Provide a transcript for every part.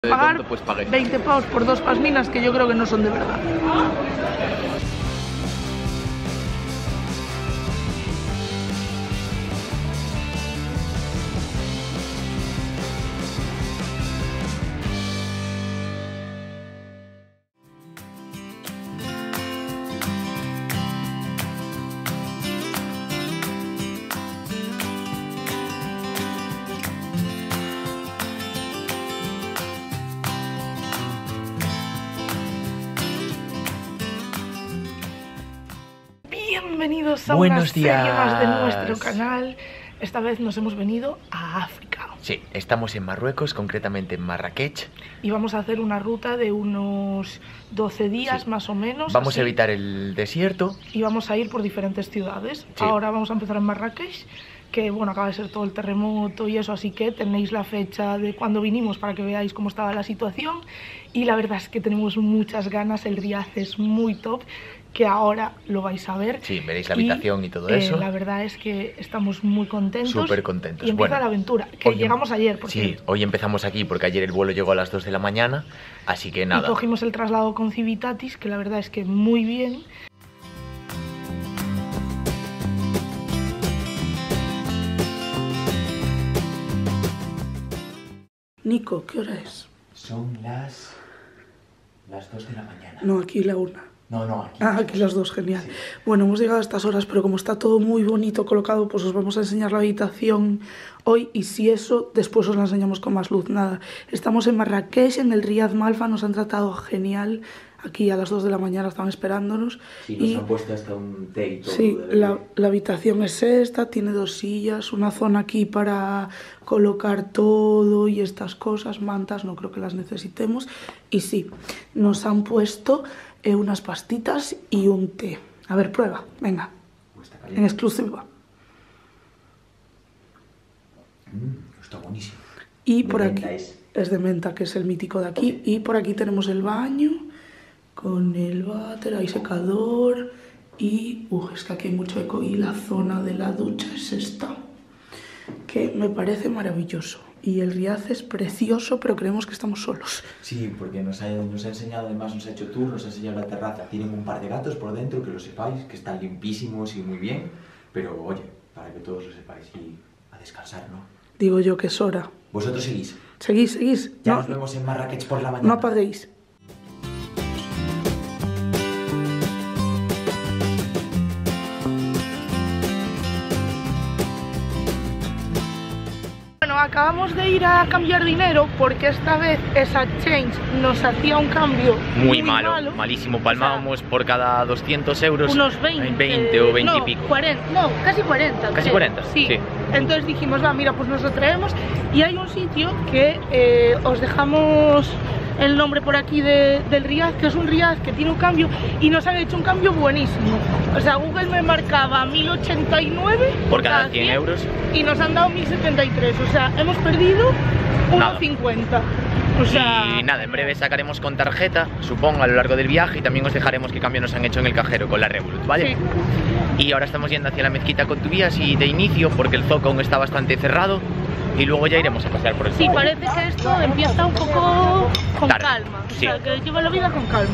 Pagar pues 20 pavos por 2 pasminas que yo creo que no son de verdad. Bienvenidos a una serie más de nuestro canal. Esta vez nos hemos venido a África. Sí, estamos en Marruecos, concretamente en Marrakech. Y vamos a hacer una ruta de unos 12 días más o menos. Vamos a evitar el desierto. Y vamos a ir por diferentes ciudades. Sí. Ahora vamos a empezar en Marrakech, que bueno, acaba de ser todo el terremoto y eso, así que tenéis la fecha de cuando vinimos para que veáis cómo estaba la situación. Y la verdad es que tenemos muchas ganas, el Riad es muy top, que ahora lo vais a ver. Sí, veréis la habitación y todo eso. La verdad es que estamos muy contentos. Súper contentos. Y empieza la aventura, que llegamos ayer, por Sí, cierto. hoy empezamos aquí porque ayer el vuelo llegó a las 2 de la mañana, así que nada. Y cogimos el traslado con Civitatis, que la verdad es que muy bien. Nico, ¿qué hora es? Son las 2 de la mañana. No, aquí la 1. No, aquí. Ah, aquí las 2, genial. Sí. Bueno, hemos llegado a estas horas, pero como está todo muy bonito colocado, pues os vamos a enseñar la habitación hoy, y si eso, después os la enseñamos con más luz. Nada, estamos en Marrakech, en el Riad Malfa, nos han tratado genial. Aquí a las 2 de la mañana estaban esperándonos. Sí, nos han puesto hasta un té y todo. Sí, la habitación es esta, tiene 2 sillas, una zona aquí para colocar todo y estas cosas, mantas, no creo que las necesitemos. Y sí, nos han puesto unas pastitas y un té. A ver, prueba, venga, en exclusiva. Está buenísimo. Y por aquí es de menta, que es el mítico de aquí. Y por aquí tenemos el baño con el váter, hay secador y es que aquí hay mucho eco. Y la zona de la ducha es esta, que me parece maravilloso. Y el Riad es precioso, pero creemos que estamos solos. Sí, porque nos ha enseñado, además nos ha hecho tour, nos ha enseñado la terraza. Tienen un par de gatos por dentro, que lo sepáis, que están limpísimos y muy bien. Pero oye, para que todos lo sepáis, y a descansar, ¿no? Digo yo que es hora. Vosotros seguís. Seguís. Ya No, nos vemos en Marrakech por la mañana. no apaguéis. Bueno, acabamos de ir a cambiar dinero porque esta vez esa change nos hacía un cambio Muy malo, malísimo. Palmábamos por cada 200 euros. Unos 20 o 20 no, y pico. 40, no, casi 40. Casi creo. 40, sí. sí. Entonces dijimos, va, mira, pues nos lo traemos. Y hay un sitio que os dejamos el nombre por aquí del Riad, que es un Riad que tiene un cambio y nos han hecho un cambio buenísimo. O sea, Google me marcaba 1089 por cada 100 euros y nos han dado 1073. O sea, hemos perdido 1,50. O sea... Y nada, en breve sacaremos con tarjeta, supongo, a lo largo del viaje, y también os dejaremos qué cambio nos han hecho en el cajero con la Revolut, ¿vale? Sí. Y ahora estamos yendo hacia la mezquita Koutoubia, así de inicio, porque el zoco aún está bastante cerrado, y luego ya iremos a pasear por el zoco. Sí, parece que esto empieza un poco con tarde. Calma, o Sí. sea, que lleva la vida con calma.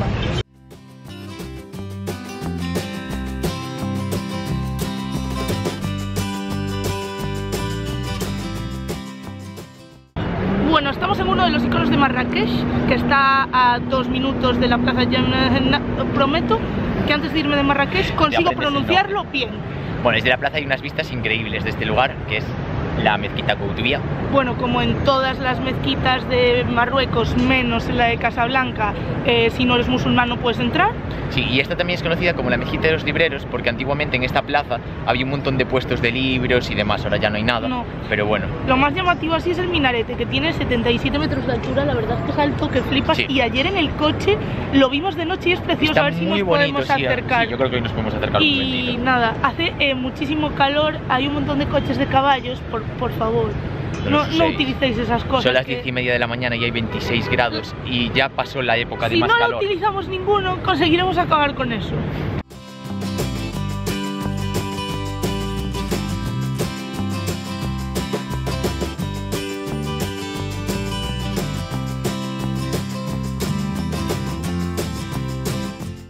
Bueno, estamos en uno de los iconos de Marrakech, que está a 2 minutos de la plaza Jemaa. Prometo que antes de irme de Marrakech consigo pronunciarlo bien. Bueno, desde la plaza hay unas vistas increíbles de este lugar, que es la mezquita Koutoubia. Bueno, como en todas las mezquitas de Marruecos, menos en la de Casablanca, si no eres musulmán no puedes entrar. Sí, y esta también es conocida como la mezquita de los libreros, porque antiguamente en esta plaza había un montón de puestos de libros y demás, ahora ya no hay nada, No. Pero bueno. Lo más llamativo así es el minarete, que tiene 77 metros de altura, la verdad es que es alto, que flipas. Sí. Y ayer en el coche lo vimos de noche y es precioso, Está a ver si muy nos bonito, podemos sí, acercar. sí, yo creo que hoy nos podemos acercar un Y momentito. nada, hace muchísimo calor, hay un montón de coches de caballos, por favor. No utilicéis esas cosas. Son las 10:30 de la mañana y hay 26 grados y ya pasó la época de Si más no calor. utilizamos ninguno, conseguiremos acabar con eso.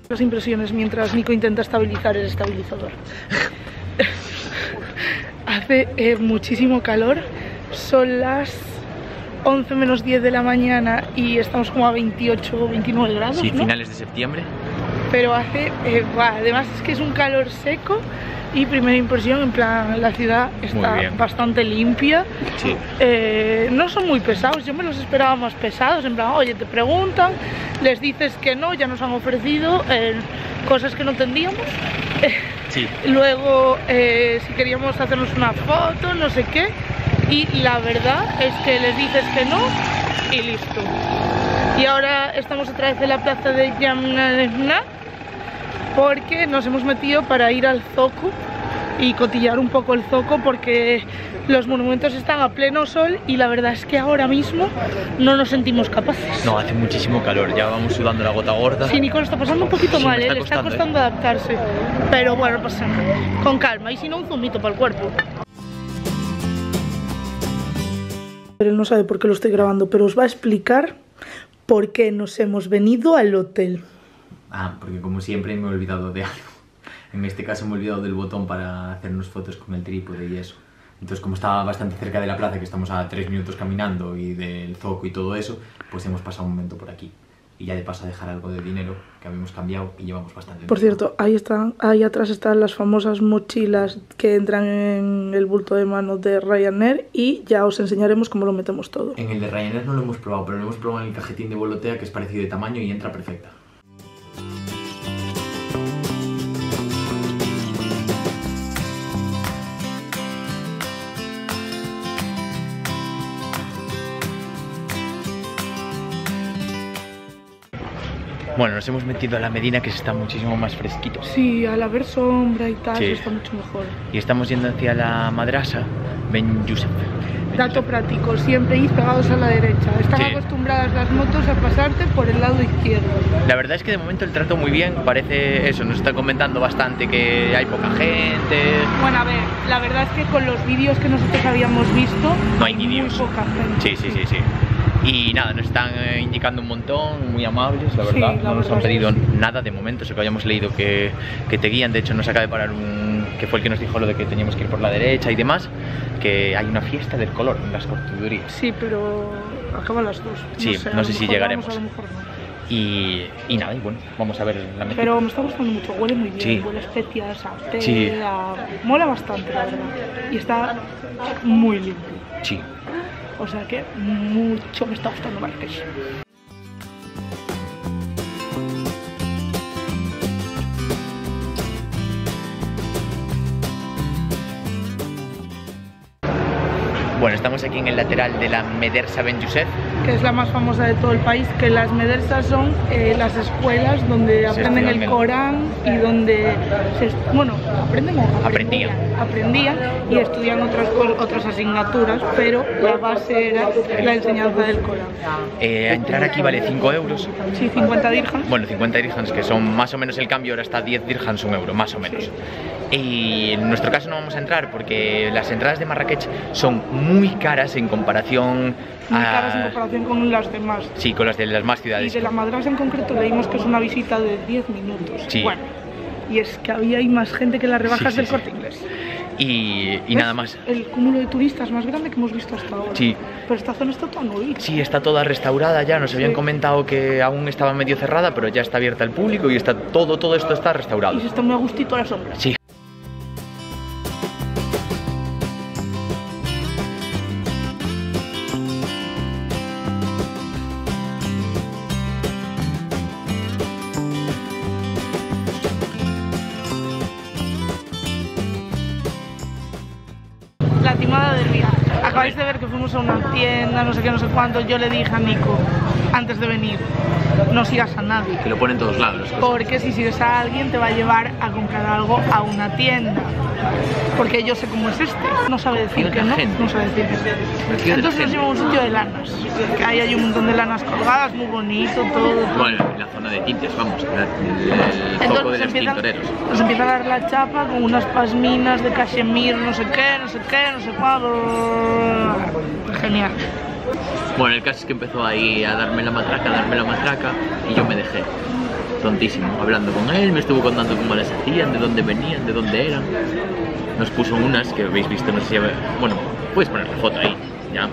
Las impresiones mientras Nico intenta estabilizar el estabilizador. Hace muchísimo calor, son las 11 menos 10 de la mañana y estamos como a 28 o 29 grados, Sí, ¿no? finales de septiembre. Pero hace, además es que es un calor seco y primera impresión, en plan, la ciudad está bastante limpia. Sí. No son muy pesados, yo me los esperaba más pesados, en plan, oye, te preguntan, les dices que no, ya nos han ofrecido cosas que no entendíamos. Sí. Luego, si queríamos hacernos una foto, no sé qué, y la verdad es que les dices que no y listo. Y ahora estamos otra vez en la plaza de Yamna porque nos hemos metido para ir al zoco y cotillar un poco el zoco porque los monumentos están a pleno sol y la verdad es que ahora mismo no nos sentimos capaces. No, hace muchísimo calor, ya vamos sudando la gota gorda. Sí, Nico lo está pasando un poquito mal, le le está costando adaptarse. Pero bueno, pasa nada, con calma, y si no, un zumito para el cuerpo. Él no sabe por qué lo estoy grabando, pero os va a explicar por qué nos hemos venido al hotel. Porque como siempre me he olvidado de algo. En este caso me he olvidado del botón para hacernos fotos con el trípode y eso. Entonces, como estaba bastante cerca de la plaza, que estamos a 3 minutos caminando, y del zoco y todo eso, pues hemos pasado un momento por aquí. Y ya de paso a dejar algo de dinero que habíamos cambiado y llevamos bastante. Por cierto, ahí atrás están las famosas mochilas que entran en el bulto de mano de Ryanair y ya os enseñaremos cómo lo metemos todo. En el de Ryanair no lo hemos probado, pero lo hemos probado en el cajetín de Volotea, que es parecido de tamaño y entra perfecta. Bueno, nos hemos metido a la Medina, que está muchísimo más fresquito. Sí, al haber sombra y tal, Sí. está mucho mejor. Y estamos yendo hacia la madrasa Ben Youssef. Dato práctico, siempre ir pegados a la derecha. Están acostumbradas las motos a pasarte por el lado izquierdo. La verdad es que de momento el trato muy bien, parece eso, nos está comentando bastante que hay poca gente. Bueno, a ver, la verdad es que con los vídeos que nosotros habíamos visto, No hay vídeos. muy poca gente. Sí. Y nada, nos están indicando un montón, muy amables, la verdad. Sí, no nos han pedido nada de momento, eso que habíamos leído que te guían. De hecho, nos acaba de parar que fue el que nos dijo lo de que teníamos que ir por la derecha y demás, que hay una fiesta del color en las cortudurías. Sí, pero acaba a las 2. Sí, no sé si llegaremos. Vamos, a lo mejor no. Y nada, y bueno, vamos a ver la mezquita. Pero me está gustando mucho, huele muy bien, Sí. huele a especias, a té, Sí. mola bastante, la verdad. Y está muy limpio. Sí. O sea que mucho me está gustando Marrakech. Bueno, estamos aquí en el lateral de la Medersa Ben Youssef. Que es la más famosa de todo el país, que las medersas son las escuelas donde aprenden el Corán y donde aprendían y estudian otras asignaturas, pero la base era la enseñanza del Corán. Entrar aquí vale 5 euros. Sí, 50 dirhams. Bueno, 50 dirhams, que son más o menos el cambio, ahora está 10 dirhams un euro, más o menos. Sí. Y en nuestro caso no vamos a entrar porque las entradas de Marrakech son muy caras en comparación Muy caras en comparación con las demás. Sí, con las de las más ciudades. Y de la madrasa en concreto leímos que es una visita de 10 minutos. Sí. Bueno, y es que había ahí más gente que las rebajas del Corte Inglés. Y nada más. El cúmulo de turistas más grande que hemos visto hasta ahora. Sí. Pero esta zona está toda nuevita. Sí, está toda restaurada ya. Nos habían comentado que aún estaba medio cerrada, pero ya está abierta al público y está todo esto está restaurado. Y se está muy a gustito a la sombra. Sí. La timada del día. Acabáis de ver que fuimos a una tienda, no sé qué, no sé cuánto. Yo le dije a Nico, antes de venir, no sigas a nadie. Que lo ponen en todos lados. Porque si sigues a alguien te va a llevar a comprar algo a una tienda. Porque yo sé cómo es este. No sabe decir que no, no sabe decir que sí. Entonces nos llevamos a un sitio de lanas. Que hay un montón de lanas colgadas, muy bonito, todo. Bueno, en la zona de tintes, vamos, el foco de los tintoreros. Nos empieza a dar la chapa con unas pasminas de cachemir, no sé qué, no sé cuándo. Genial. Bueno, el caso es que empezó ahí a darme la matraca y yo me dejé. tontísimo, hablando con él, me estuvo contando cómo las hacían, de dónde venían, de dónde eran. Nos puso unas que habéis visto, no sé si... Bueno, puedes poner la foto ahí, ya.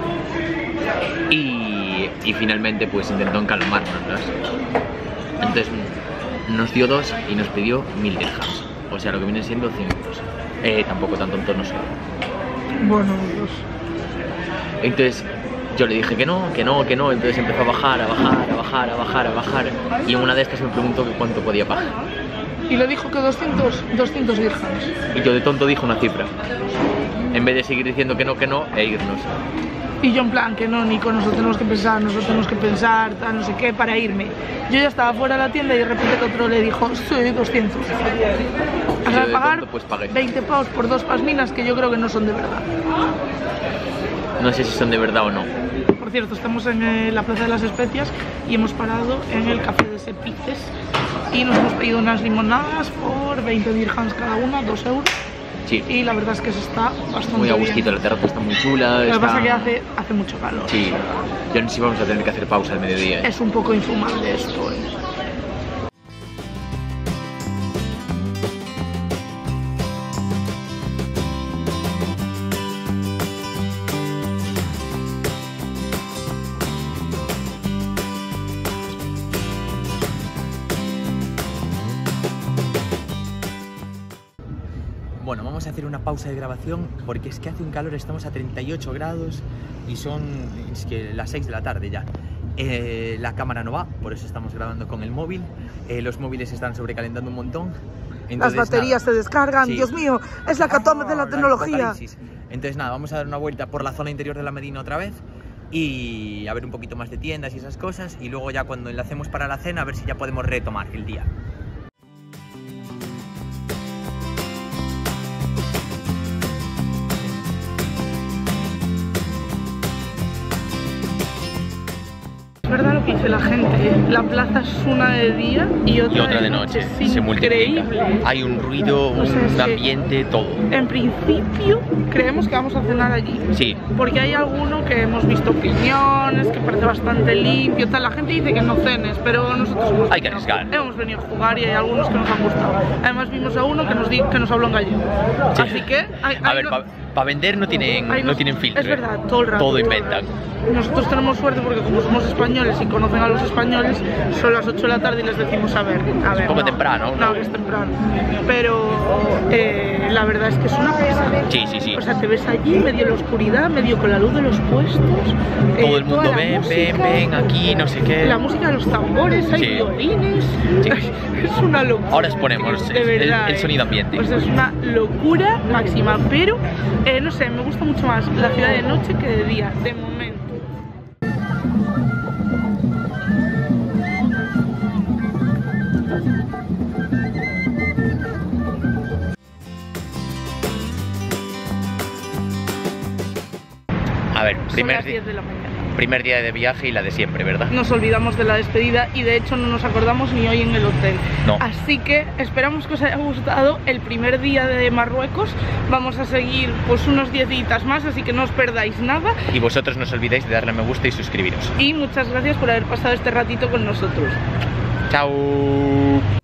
Y finalmente pues intentó encalamarnos. Entonces nos dio 2 y nos pidió 1000 dirhams. O sea, lo que viene siendo 100 euros. Tampoco tan tonto no soy. Bueno, entonces yo le dije que no. Entonces empezó a bajar. Y en una de estas me preguntó que cuánto podía pagar. Y le dijo que 200 dirhams. Y yo de tonto dije una cifra. En vez de seguir diciendo que no e irnos. Y yo en plan, que no, Nico, nosotros tenemos que pensar, tal, no sé qué, para irme. Yo ya estaba fuera de la tienda y de repente el otro le dijo, sí, 200. Has de pagar tonto, pues 20 pavos por 2 pasminas que yo creo que no son de verdad. No sé si son de verdad o no. Por cierto, estamos en la Plaza de las Especias y hemos parado en el café de Sepices y nos hemos pedido unas limonadas por 20 dirhams cada una, 2 euros. Sí. Y la verdad es que se está bastante muy a gustito, bien. La terraza está muy chula. Lo que pasa es que hace mucho calor. Sí, yo no sé si vamos a tener que hacer pausa al mediodía. Es un poco infumable esto. Bueno, vamos a hacer una pausa de grabación porque es que hace un calor, estamos a 38 grados y son las 6 de la tarde ya. La cámara no va, por eso estamos grabando con el móvil. Los móviles están sobrecalentando un montón. Entonces, las baterías se descargan, sí. Dios mío, es la catombe de la tecnología. Entonces nada, vamos a dar una vuelta por la zona interior de la Medina otra vez y a ver un poquito más de tiendas y esas cosas, y luego ya cuando enlacemos para la cena a ver si ya podemos retomar el día. Es verdad lo que dice la gente, la plaza es una de día y otra de noche. Se multiplica. Hay un ruido, un ambiente, todo. En principio creemos que vamos a cenar allí. Sí. Porque hay alguno que hemos visto opiniones, que parece bastante limpio, tal. La gente dice que no cenes, pero nosotros hay que arriesgar. Hemos venido a jugar y hay algunos que nos han gustado. Además vimos a uno que nos habló en gallego. Sí. Así que... a ver, para vender no tienen filtro. Es verdad, todo el rato. Todo inventan. Nosotros tenemos suerte porque como somos españoles y conocen a los españoles, son las 8 de la tarde y les decimos a ver. Es un poco temprano, ¿no? No, es temprano. Pero la verdad es que es una pasada. Sí. O sea, te ves allí medio en la oscuridad, medio con la luz de los puestos. Todo el mundo ven, aquí, no sé qué. La música de los tambores, hay violines. Sí. Es una locura. Ahora exponemos el sonido ambiente. Pues es una locura máxima, pero no sé, me gusta mucho más la ciudad de noche que de día, de momento. A ver, primer día de viaje y la de siempre, ¿verdad? Nos olvidamos de la despedida y de hecho no nos acordamos ni hoy en el hotel. No. Así que esperamos que os haya gustado el primer día de Marruecos. Vamos a seguir pues unos 10 días más, así que no os perdáis nada. Y vosotros no os olvidéis de darle a me gusta y suscribiros. Y muchas gracias por haber pasado este ratito con nosotros. Chao.